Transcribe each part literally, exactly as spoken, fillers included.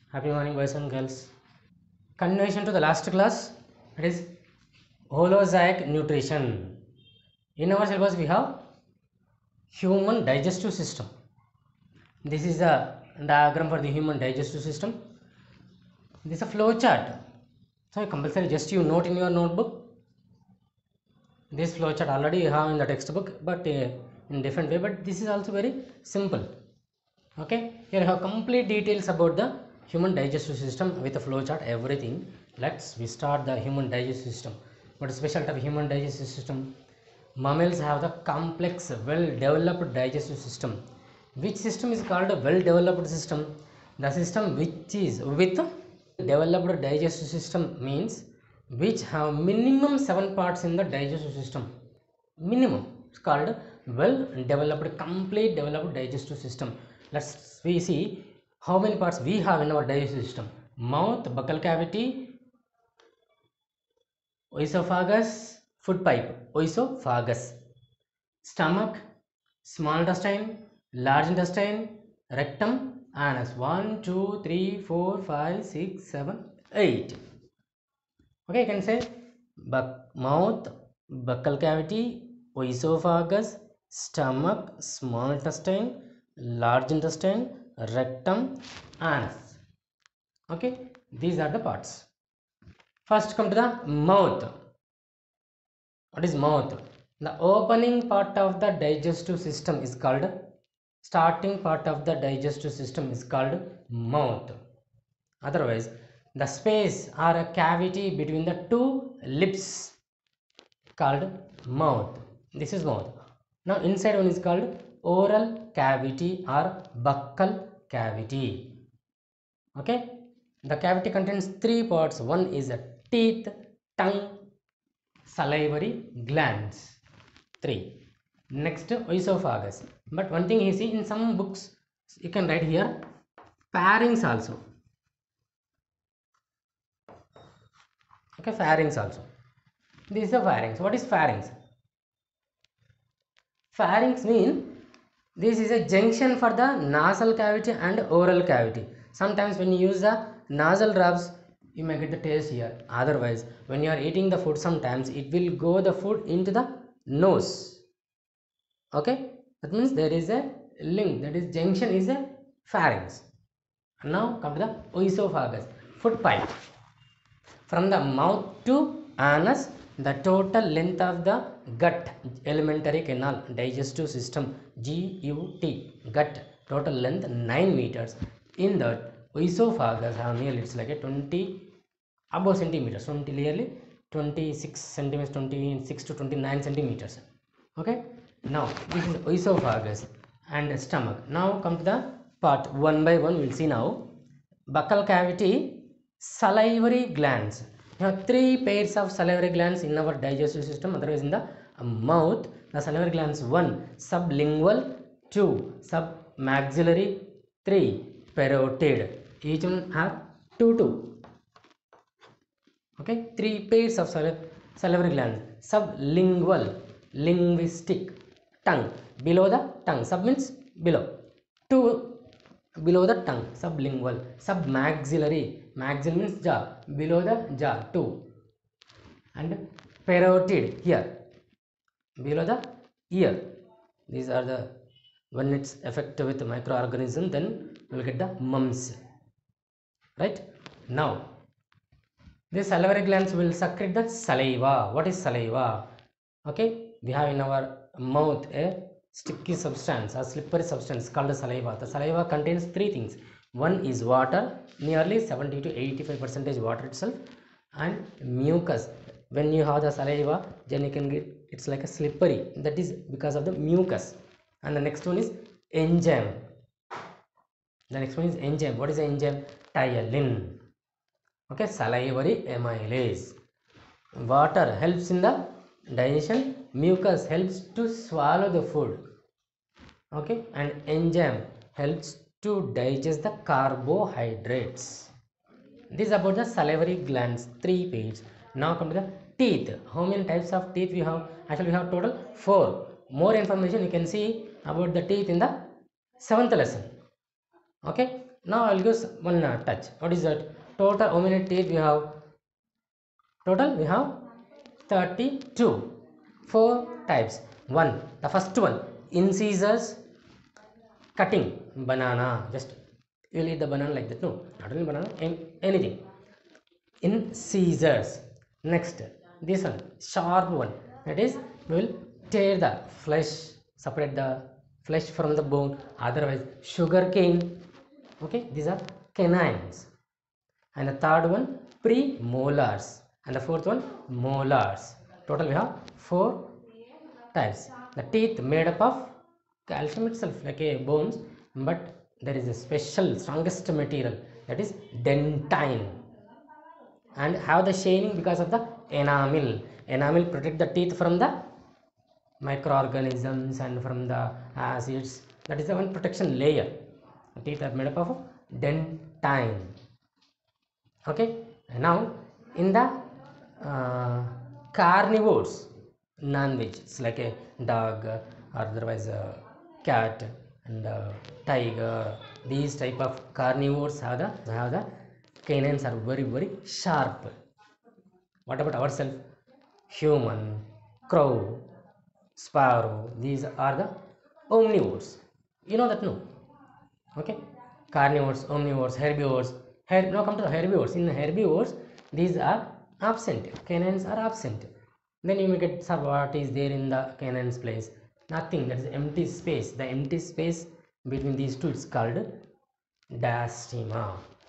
Happy morning, boys and girls. Continuation to the last class, it is holozoic nutrition. In our syllabus we have human digestive system. This is a diagram for the human digestive system. This is a flow chart, so compulsory just you note in your notebook. This flow chart already you have in the textbook, but uh, in different way, but this is also very simple. Okay, here you have complete details about the human digestive system with a flow chart, everything. Let's we start the human digestive system. What is special of human digestive system? Mammals have the complex, well developed digestive system. Which system is called a well developed system? The system which is with developed digestive system means which have minimum seven parts in the digestive system. Minimum, it's called well developed, complete developed digestive system. Let's we see how many parts we have in our digestive system. Mouth, buccal cavity, esophagus, food pipe, esophagus, stomach, small intestine, large intestine, rectum, anus. One, two, three, four, five, six, seven, eight. Okay, you can say buck, mouth, buccal cavity, esophagus, stomach, small intestine, large intestine, rectum, anus. Okay, these are the parts. First come to the mouth. What is mouth? The opening part of the digestive system is called, starting part of the digestive system is called mouth. Otherwise, the space or a cavity between the two lips called mouth. This is mouth. Now inside one is called oral cavity or buccal cavity. Okay, the cavity contains three parts. One is a teeth, tongue, salivary glands. Three. Next, esophagus. But one thing you see in some books, you can write here pharynx also. Okay, pharynx also. This is a pharynx. What is pharynx? Pharynx means this is a junction for the nasal cavity and oral cavity. Sometimes when you use the nasal drops, you may get the taste here. Otherwise, when you are eating the food, sometimes it will go the food into the nose. Okay, that means there is a link, that is junction is a pharynx. Now come to the esophagus, food pipe. From the mouth to anus, the total length of the gut, alimentary canal, digestive system, G U T, gut, total length nine meters. In the esophagus have nearly, it's like a twenty above centimeters, twenty nearly twenty-six centimeters, twenty-six to twenty-nine centimeters. Okay, now this is esophagus and stomach. Now come to the part one by one. We'll see now. Buccal cavity, salivary glands. We have three pairs of salivary glands in our digestive system. Otherwise, in the mouth, the salivary glands: one sublingual, two submaxillary, three parotid. Each one have two two. Okay, three pairs of salivary glands. Sublingual, linguistic, tongue, below the tongue. Sub means below. Two below the tongue, sublingual. Submaxillary, maxilla means jaw, below the jaw, two. And parotid, here, below the ear. These are the, when it's affected with microorganism, then we will get the mumps. Right? Now, these salivary glands will secrete the saliva. What is saliva? Okay, we have in our mouth a sticky substance, a slippery substance called saliva. The saliva contains three things. One is water, nearly seventy to eighty-five percent water itself, and mucus. When you have the saliva, then you can get, it's like a slippery. That is because of the mucus. And the next one is enzyme. The next one is enzyme. What is the enzyme? Ptyalin. Okay, salivary amylase. Water helps in the digestion. Mucus helps to swallow the food. Okay, and enzyme helps to digest the carbohydrates. This is about the salivary glands, three pairs. Now come to the teeth. How many types of teeth we have? Actually, we have total four. More information you can see about the teeth in the seventh lesson. Okay, Now I'll give one uh, touch. What is that? Total how many teeth we have? Total we have thirty-two. Four types. One, the first one, incisors, cutting banana. Just you'll eat the banana like that. No, not only banana, anything. Incisors. Next, this one, sharp one. That is, we will tear the flesh, separate the flesh from the bone. Otherwise, sugar cane. Okay, these are canines. And the third one, premolars. And the fourth one, molars. Total we have four types. The teeth made up of calcium itself, like a bones, but there is a special strongest material, that is dentine, and have the shining because of the enamel. Enamel protect the teeth from the microorganisms and from the acids. That is the one protection layer. The teeth are made up of dentine. Okay, and now in the uh, carnivores, non-veg, it's like a dog or otherwise a cat and a tiger. These type of carnivores have the have the canines are very very sharp. What about ourselves? Human, crow, sparrow, these are the omnivores. You know that, no? Okay, carnivores, omnivores, herbivores. Her now come to the herbivores. In the herbivores, these are absent, canines are absent. Then you may get, sir, what is there in the canine's place? Nothing. That is empty space. The empty space between these two is called diastema.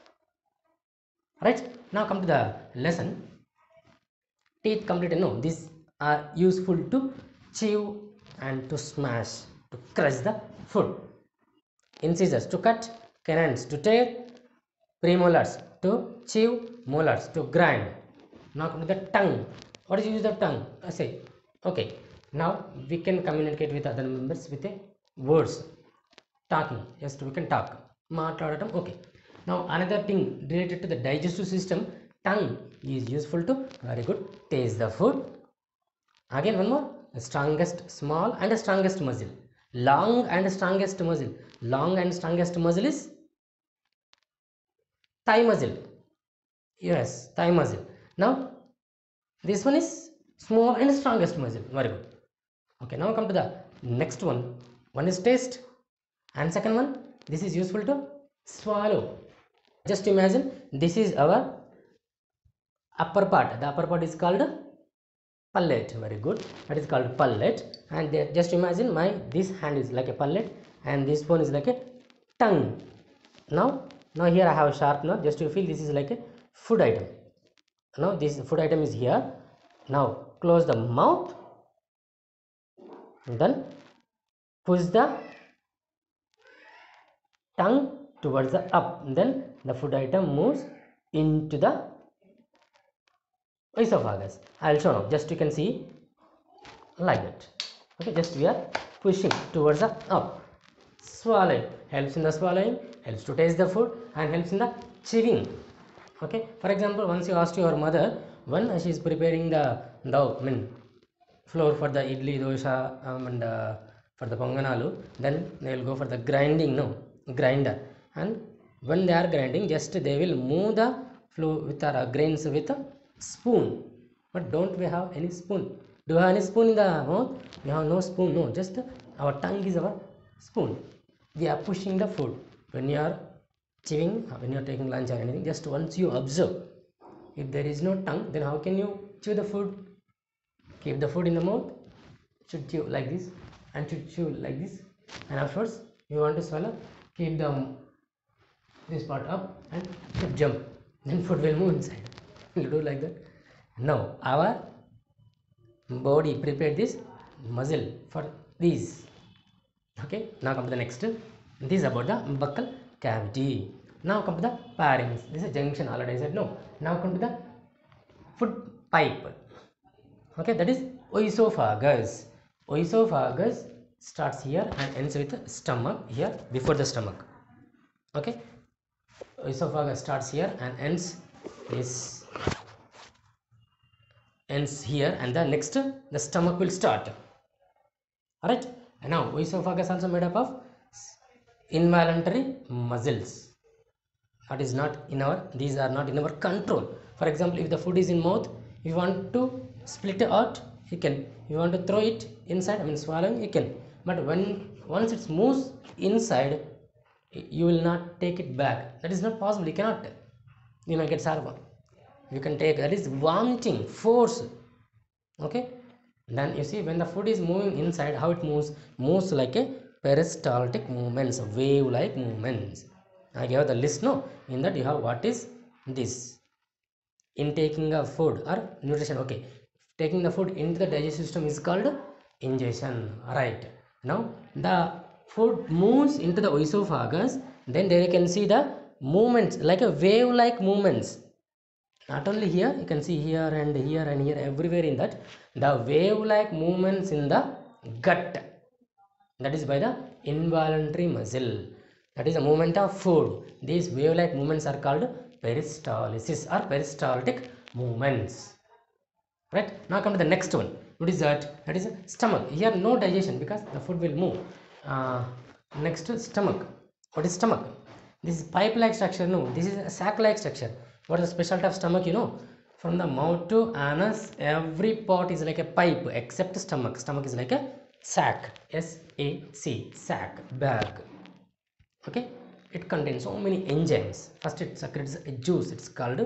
Right, now come to the lesson. Teeth completed. No, these are useful to chew and to smash, to crush the food. Incisors to cut, canines to tear, premolars to chew, molars to grind. Now come to the tongue. What is use of tongue? I say, okay, now we can communicate with other members with a words, talking. Yes, we can talk. Maatladadam. Okay. Now another thing related to the digestive system, tongue is useful to, very good, taste the food. Again one more, the strongest small and the strongest muscle. Long and strongest muscle. Long and strongest muscle is thigh muscle. Yes, thigh muscle. Now this one is small and strongest muscle. Very good. Okay, now come to the next one. One is taste and second one, this is useful to swallow. Just imagine, this is our upper part. The upper part is called palate. Very good. That is called palate. And there, just imagine my this hand is like a palate and this one is like a tongue. Now now here I have a sharp now. Just to feel this is like a food item. Now this food item is here. Now close the mouth, then push the tongue towards the up, then the food item moves into the esophagus. I will show now. Just you can see like that. Okay, just we are pushing towards the up. Swallowing helps in the swallowing, helps to taste the food, and helps in the chewing. Okay, for example, once you asked your mother when she is preparing the dough, I mean flour for the idli, dosha, um, and uh, for the ponganalu, then they will go for the grinding, no grinder, and when they are grinding, just they will move the flour with our grains with a spoon. But don't we have any spoon? Do you have any spoon in the mouth? We have no spoon. No, just our tongue is our spoon. We are pushing the food. When you are chewing, when you are taking lunch or anything, just once you observe, if there is no tongue, then how can you chew the food? Keep the food in the mouth, should chew like this, and should chew like this, and afterwards you want to swallow, keep the this part up and should jump, then food will move inside. You do like that. Now our body prepared this muscle for these. Okay, now come to the next. This is about the buccal cavity. Now come to the pharynx. This is junction, already I said. No, now come to the food pipe. Okay, that is oesophagus. Oesophagus starts here and ends with the stomach here, before the stomach. Okay, oesophagus starts here and ends this ends here, and the next the stomach will start. All right, and now oesophagus also made up of involuntary muscles. That is not in our, these are not in our control. For example, if the food is in mouth, if you want to split it out, you can. If you want to throw it inside, I mean swallowing, you can. But when once it moves inside, you will not take it back. That is not possible. You cannot, you know, get sarva. You can take, that is vomiting, force. Okay. Then you see, when the food is moving inside, how it moves? Moves like a peristaltic movements, wave like movements. I gave the list, no? In that you have what is this? Intaking of food or nutrition. Okay. Taking the food into the digestive system is called ingestion. Right. Now the food moves into the esophagus, then there you can see the movements like a wave like movements. Not only here, you can see here and here and here, everywhere in that, the wave like movements in the gut. That is by the involuntary muscle. That is a movement of food. These wave like movements are called peristalsis or peristaltic movements. Right. Now come to the next one. What is that? That is stomach. Here no digestion because the food will move. Uh, next to stomach. What is stomach? This is pipe like structure. No, this is a sac like structure. What is the specialty of stomach? You know, from the mouth to anus, every part is like a pipe except stomach. Stomach is like a sac. S A C, sac, bag. Okay. It contains so many enzymes. First it secretes a juice. It's called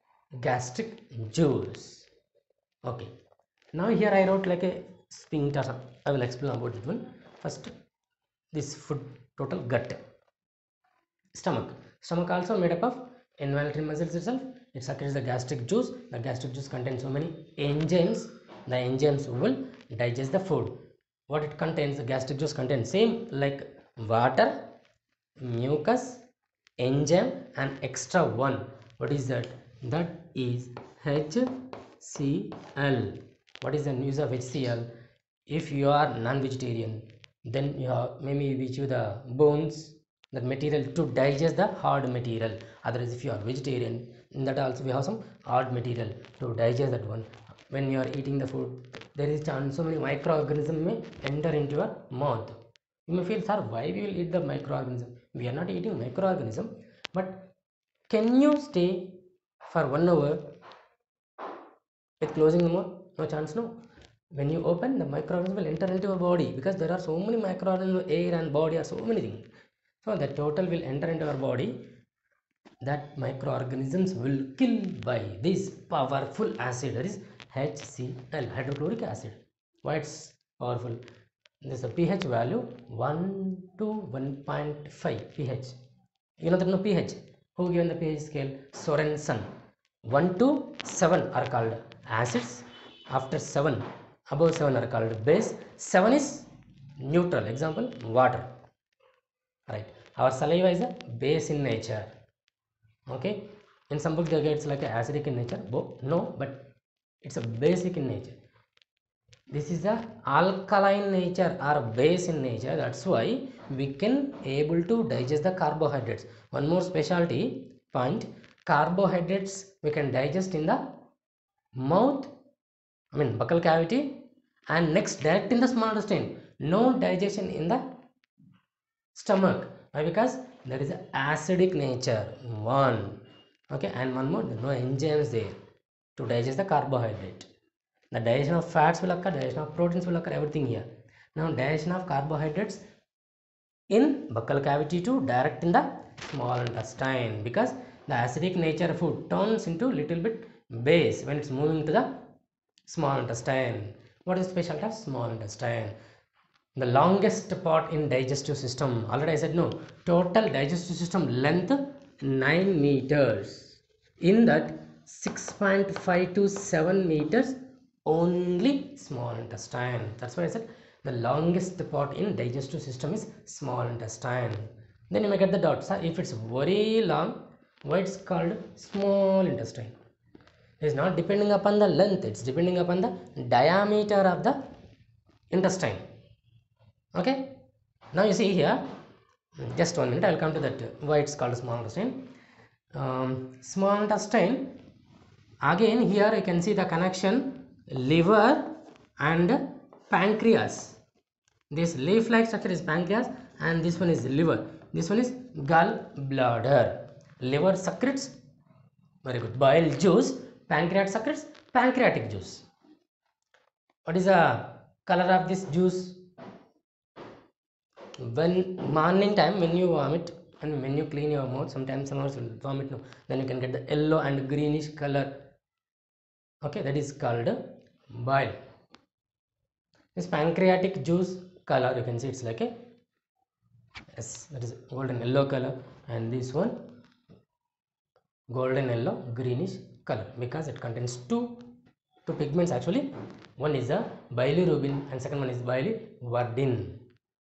gastric juice. Okay. Now here I wrote like a sphincter. I will explain about it one. First, this food total gut. Stomach. Stomach also made up of involuntary muscles itself. It secretes the gastric juice. The gastric juice contains so many enzymes. The enzymes will digest the food. What it contains? The gastric juice contains same like water, mucus, enzyme and extra one. What is that? That is H C L. What is the use of H C L? If you are non-vegetarian, then you have maybe we chew the bones, that material to digest the hard material. Otherwise, if you are vegetarian, in that also we have some hard material to digest that one. When you are eating the food, there is chance so many microorganisms may enter into your mouth. You may feel, sir, why we will eat the microorganism? We are not eating microorganism, but can you stay for one hour with closing the mouth? No chance, no. When you open, the microorganism will enter into your body because there are so many microorganisms, air and body are so many things. So the total will enter into our body. That microorganisms will kill by this powerful acid, that is H C L, hydrochloric acid. Why it's powerful? This is a pH value one to one point five pH. You know that no pH. Who given the pH scale? Sorensen. one to seven are called acids. After seven, above seven are called base. seven is neutral. Example, water. Right. Our saliva is a base in nature. Okay. In some books they get it's like a acidic in nature. No, but it's a basic in nature. This is the alkaline nature or base in nature. That's why we can able to digest the carbohydrates. One more specialty point: carbohydrates we can digest in the mouth, I mean buccal cavity, and next direct in the small intestine. No digestion in the stomach. Why? Because there is an acidic nature. One. Okay, and one more, no enzymes there to digest the carbohydrate. The digestion of fats will occur, digestion of proteins will occur, everything here. Now digestion of carbohydrates in buccal cavity to direct in the small intestine, because the acidic nature of food turns into little bit base when it's moving to the small intestine. What is the specialty of small intestine? The longest part in digestive system, already I said no, total digestive system length nine meters. In that six point five to seven meters only small intestine. That's why I said the longest part in digestive system is small intestine. Then you may get the doubt, sir, if it's very long, why it's called small intestine? It's not depending upon the length, it's depending upon the diameter of the intestine. Okay, now you see here, just one minute, I will come to that why it's called small intestine. Um, small intestine, again here you can see the connection liver and pancreas. This leaf like structure is pancreas and this one is liver. This one is gallbladder. Liver secretes, very good, bile juice. Pancreas secretes pancreatic juice. What is the color of this juice? When morning time, when you vomit and when you clean your mouth, sometimes someone will vomit, no, then you can get the yellow and greenish color. Okay, that is called bile. This pancreatic juice color, you can see it's like a, yes, that is golden yellow color, and this one golden yellow greenish color, because it contains two two pigments actually. One is the bilirubin and second one is biliverdin.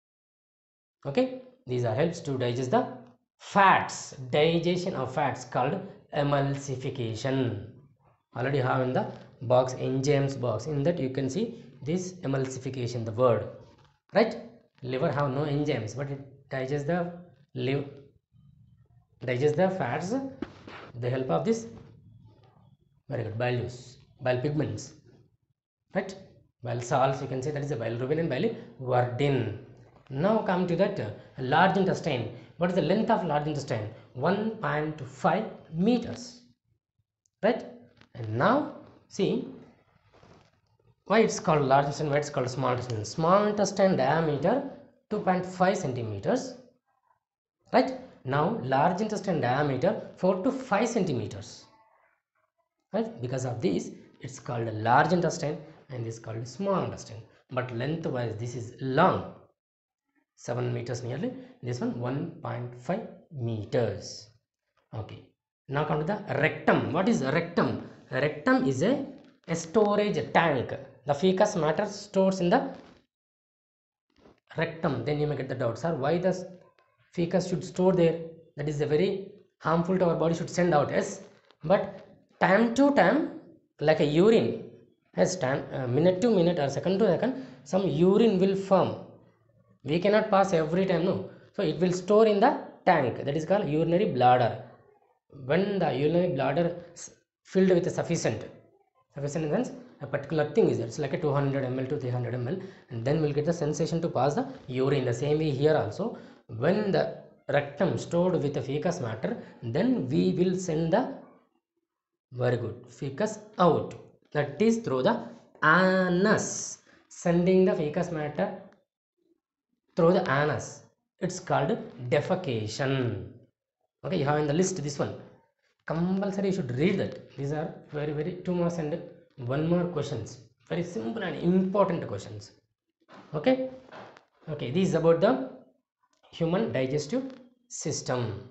Okay, these are helps to digest the fats, digestion of fats called emulsification. Already have in the box, enzymes box, in that you can see this emulsification, the word, right? Liver have no enzymes, but it digests the liver digest the fats, the help of this, very good, bile juice, bile pigments, right? Bile salts, you can say that is the bilirubin and biliverdin. Now come to that uh, large intestine. What is the length of large intestine? one point five meters, right? And now see why it's called large intestine, why it's called small intestine. Small intestine diameter two point five centimeters, right? Now large intestine diameter four to five centimeters, right? Because of this it's called large intestine and this is called small intestine. But lengthwise this is long, seven meters nearly, this one one point five meters. Okay, now come to the rectum. What is rectum? Rectum is a, a storage tank. The fecal matter stores in the rectum. Then you may get the doubt, sir, why the feces should store there? That is a very harmful to our body, should send out. Yes, but time to time, like a urine, has time, uh, minute to minute or second to second, some urine will form. We cannot pass every time, no. So it will store in the tank, that is called urinary bladder. When the urinary bladder filled with a sufficient, sufficient in the sense a particular thing is there, it's like a two hundred milliliters to three hundred milliliters, and then we'll get the sensation to pass the urine. The same way here also, when the rectum stored with the fecal matter, then we will send the, very good, feces out. That is through the anus, sending the fecal matter through the anus. It's called defecation. Okay, you have in the list this one. Compulsory you should read that. These are very very two marks and one more questions. Very simple and important questions. Okay. Okay, this is about the human digestive system.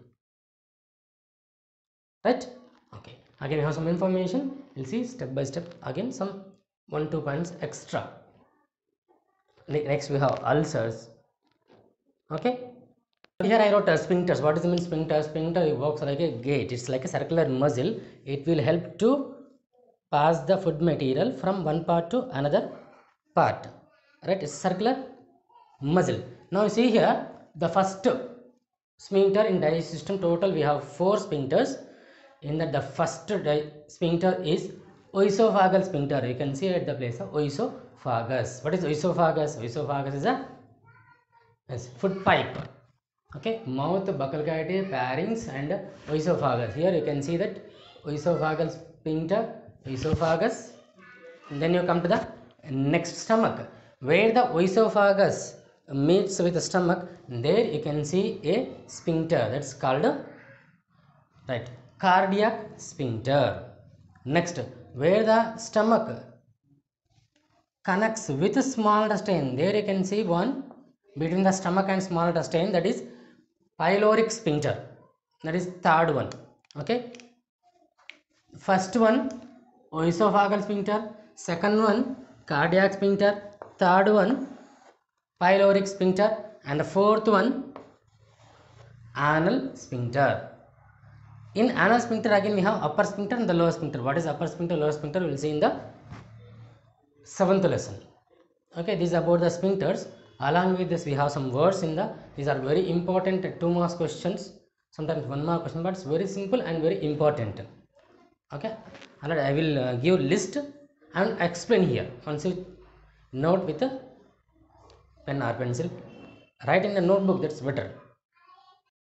Right? Okay. Again we have some information. We'll see step by step. Again some one two points extra. Next we have ulcers. Okay. Here I wrote uh, sphincters. What does it mean sphincter? Sphincter works like a gate. It's like a circular muscle. It will help to pass the food material from one part to another part. Right? It's circular muscle. Now you see here the first sphincter in digestive system. Total we have four sphincters. In that the first sphincter is oesophageal sphincter. You can see at the place of oesophagus. What is oesophagus? Oesophagus is a yes, food pipe. Okay, mouth, buccal cavity, pharynx and oesophagus. Here you can see that oesophageal sphincter, oesophagus. And then you come to the next stomach, where the oesophagus meets with the stomach. There you can see a sphincter, that's called right cardiac sphincter. Next, where the stomach connects with small intestine, there you can see one between the stomach and small intestine, that is pyloric sphincter. That is third one. Okay, first one oesophageal sphincter, second one cardiac sphincter, third one pyloric sphincter, and the fourth one anal sphincter. In anal sphincter again we have upper sphincter and the lower sphincter. What is upper sphincter, lower sphincter, we will see in the seventh lesson. Okay, this is about the sphincters. Along with this we have some words in the, these are very important two marks questions, sometimes one mark question, but it's very simple and very important. Okay, and I will uh, give list and explain here. Once you note with a pen or pencil, write in the notebook, that's better.